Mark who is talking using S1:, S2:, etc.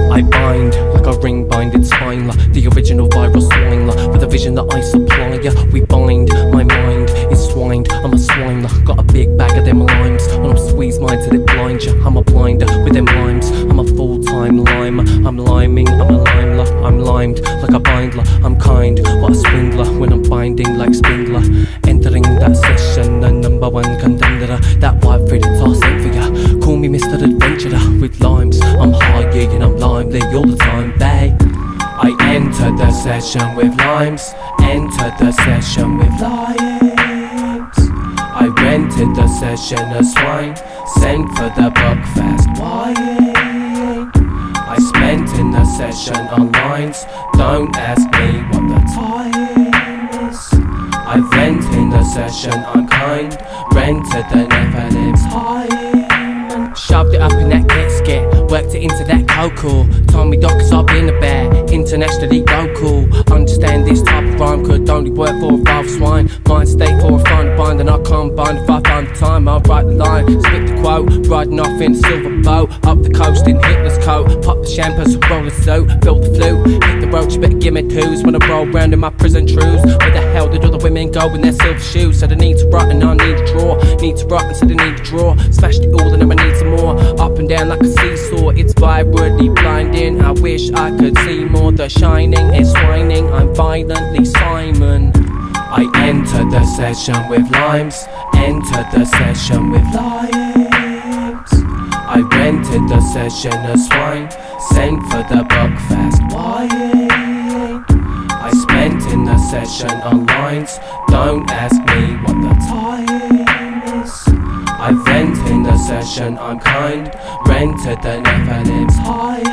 S1: I bind like a ring-binded spine, the original viral swine, with the vision that I supply. We bind, my mind is swined. I'm a swine, got a big bag of them limes. When I'm squeezed mine till it blinds ya, I'm a blinder with them limes. I'm a full-time limer, I'm liming, I'm a limler. I'm limed like a bindler, I'm kind, what a swindler. When I'm binding like Spindler, entering that session, the #1 contender. That vibe for the toss ain't for ya. Call me Mr. Adventurer with limes. I'm high, yeah, and I'm lively all the time, babe. I enter the session with limes, enter the session with limes. I rented the session as swine, sent for the buckfast wine. I spent in the session on lines, don't ask me what the time is. I vent in the session, I'm kind, rented the Nephilim's time. Shoved it up in that casket, worked it into that cocoa. ToMMY DoCKeRZ, I've been a bear, internationally local. Understand this type of rhyme could only work for a vile swine. Mind state for a fine bind, and I can't bind if I find the time. I'll write the line, spit the quote, riding off in a silver boat, up the coast in Hitler's coat. Pop the champagne, roll the suit, fill the flute, hit the road, you better give me twos. When I roll round in my prison trues, where the hell did all the women go in their silver shoes? Said I need to write and I need to draw, need to write and said I need to draw. Smashed it all and then I need some more, up and down like a seesaw. It's vibrantly blinding, I wish I could see more. The shining is whining, I'm violently Simon. I enter the session with limes, enter the session with limes. I rented the session as swine, sent for the buckfast wine. I spent in the session on lines, don't ask me what the time is. I vent in the session, I'm kind, rented the Nephilim's high.